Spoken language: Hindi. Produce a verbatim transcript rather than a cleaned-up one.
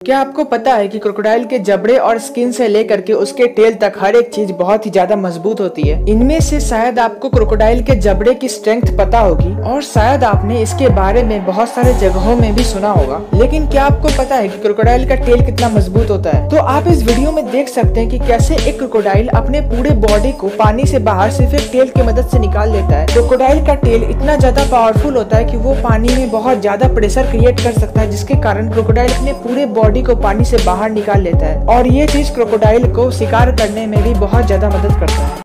क्या आपको पता है कि क्रोकोडाइल के जबड़े और स्किन से लेकर के उसके टेल तक हर एक चीज बहुत ही ज्यादा मजबूत होती है। इनमें से शायद आपको क्रोकोडाइल के जबड़े की स्ट्रेंथ पता होगी और शायद आपने इसके बारे में बहुत सारे जगहों में भी सुना होगा, लेकिन क्या आपको पता है कि क्रोकोडाइल का टेल कितना मजबूत होता है? तो आप इस वीडियो में देख सकते हैं कि कैसे एक क्रोकोडाइल अपने पूरे बॉडी को पानी से बाहर सिर्फ एक टेल की मदद से निकाल लेता है। क्रोकोडाइल का टेल इतना ज्यादा पावरफुल होता है कि वो पानी में बहुत ज्यादा प्रेशर क्रिएट कर सकता है, जिसके कारण क्रोकोडाइल अपने पूरे बॉडी को पानी से बाहर निकाल लेता है और ये चीज क्रोकोडाइल को शिकार करने में भी बहुत ज्यादा मदद करता है।